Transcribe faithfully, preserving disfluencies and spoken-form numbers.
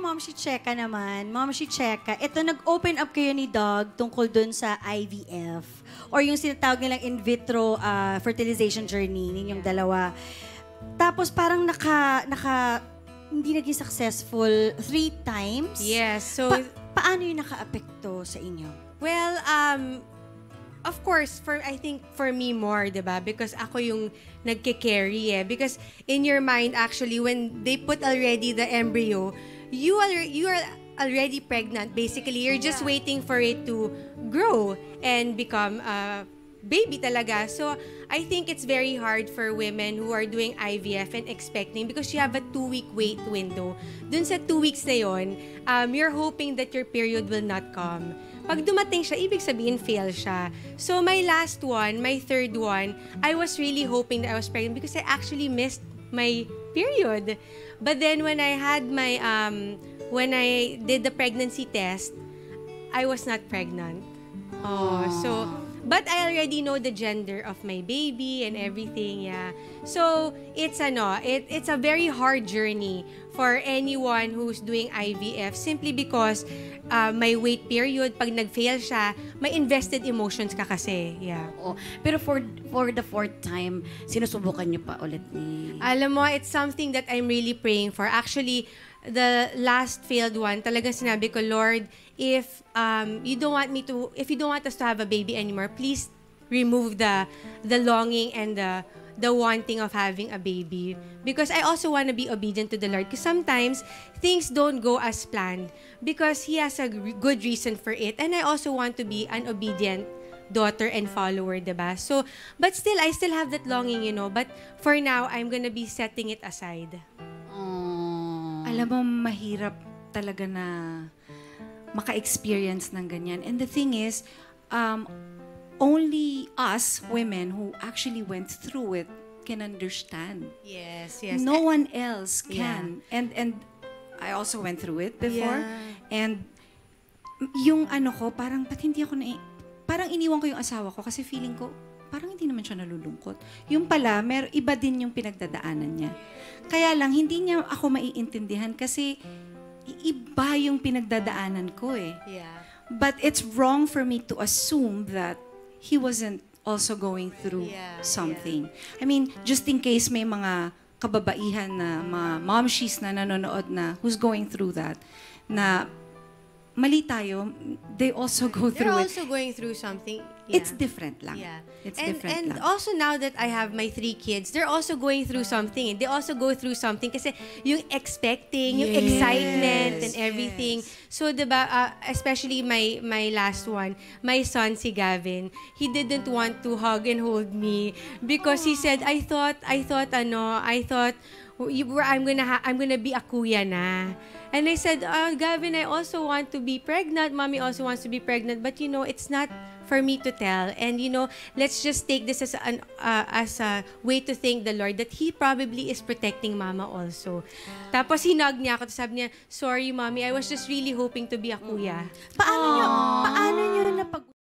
Mom si Cheka naman, Mom si Cheka, ito nag-open up kayo ni Doug tungkol dun sa I V F or yung sinatawag nilang in vitro uh, fertilization journey ninyong yeah. dalawa. Tapos parang naka, naka, hindi naging successful three times. Yes. So, pa paano yung naka-apekto sa inyo? Well, um, of course, for I think for me more, diba? Because ako yung nagke-carry eh. Because in your mind, actually, when they put already the embryo, you are, you are already pregnant. Basically, you're just yeah. waiting for it to grow and become a baby talaga. So, I think it's very hard for women who are doing I V F and expecting because you have a two-week wait window. Dun sa two weeks na yon, um, you're hoping that your period will not come. Pag dumating siya, ibig sabihin fail siya. So my last one, my third one, I was really hoping that I was pregnant because I actually missed my period. But then when I had my, um, when I did the pregnancy test, I was not pregnant. Oh, so, but I already know the gender of my baby and everything, yeah. So, it's ano, it, it's a very hard journey for anyone who's doing I V F simply because uh, may wait period, pag nag-fail siya, may invested emotions ka kasi, yeah. Oh, pero for for the fourth time, sinusubukan niyo pa ulit ni... Alam mo, it's something that I'm really praying for. Actually, the last failed one, talaga sinabi ko, Lord, if um, you don't want me to, if you don't want us to have a baby anymore, please remove the the longing and the the wanting of having a baby. Because I also want to be obedient to the Lord. Because sometimes things don't go as planned because He has a good reason for it. And I also want to be an obedient daughter and follower, diba? So, but still, I still have that longing, you know. But for now, I'm gonna be setting it aside. Alam mo, mahirap talaga na maka-experience ng ganyan. And the thing is, um, only us women who actually went through it can understand. Yes, yes. No one else can. Yeah. And and I also went through it before. Yeah. And yung ano ko, parang pat hindi ako na parang iniwan ko yung asawa ko kasi feeling ko parang hindi naman siya nalulungkot. Yung pala, mer iba din yung pinagdadaanan niya. Kaya lang hindi niya ako maiintindihan kasi iba yung pinagdadaanan ko eh. Yeah. But it's wrong for me to assume that he wasn't also going through yeah, something. Yeah. I mean, just in case may mga kababaihan na mga momshies na nanonood na who's going through that, na mali tayo, they also go They're through also it. going through something. Yeah. It's different lang. Yeah. It's and different and lang. also now that I have my three kids, they're also going through something. They also go through something kasi yung expecting, yung Yes. excitement and everything. Yes. So, diba, uh, especially my my last one, my son, si Gavin, he didn't want to hug and hold me because he said, I thought, I thought, ano, I thought, you were, I'm gonna, ha I'm gonna be a kuya na. And I said, uh, Gavin, I also want to be pregnant. Mommy also wants to be pregnant. But, you know, it's not for me to tell. And, you know, let's just take this as, an, uh, as a way to thank the Lord that He probably is protecting Mama also. Tapos, hinug niya ako. Tapos sabi niya, sorry, Mommy, I was just really hoping to be a kuya. Paano nyo, paano nyo rin napag